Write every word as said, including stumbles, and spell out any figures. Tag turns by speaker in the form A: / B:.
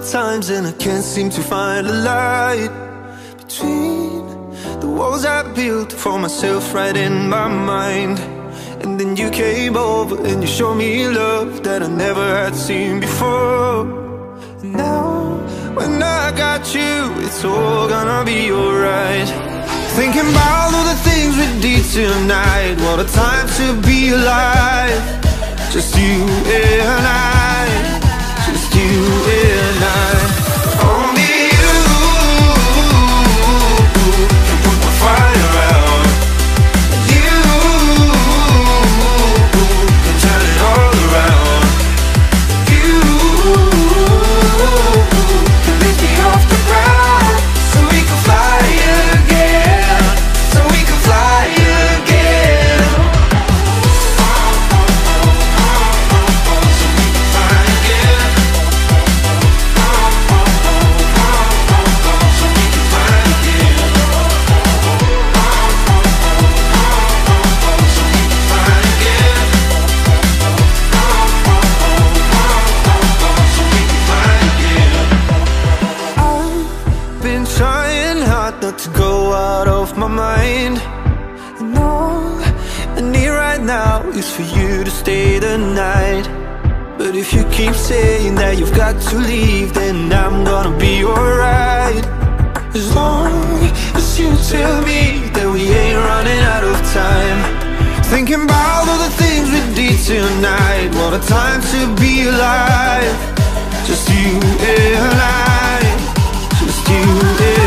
A: times and I can't seem to find a light between the walls I built for myself right in my mind. And then you came over and you showed me love that I never had seen before. And now, when I got you, it's all gonna be alright. Thinking about all the things we did tonight. What a time to be alive. Just you and I, just you and I. Only you can put the fire out. You can turn it all around. You can lift me off the ground, so we can fly again, so we can fly again. Not to go out of my mind. And all I need right now is for you to stay the night. But if you keep saying that you've got to leave, then I'm gonna be alright. As long as you tell me that we ain't running out of time. Thinking about all the things we did tonight. What a time to be alive. Just you and I, just you and I.